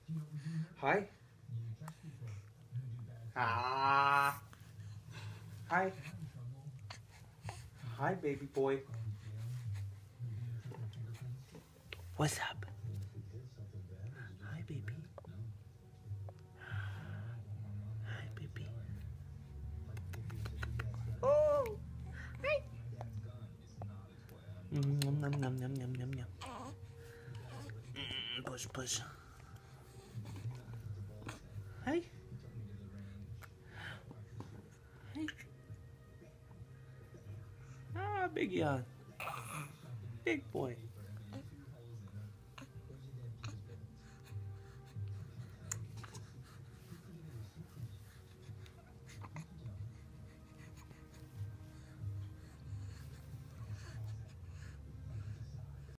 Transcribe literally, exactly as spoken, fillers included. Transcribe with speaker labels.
Speaker 1: Hi. Ah. Hi. Hi, baby boy. What's up? Hi, baby. Hi, baby. Oh. Hi. Mm, Nom nom nom nom nom nom nom. Mm, push push. Hi. Hi. Ah, big yawn. Big boy.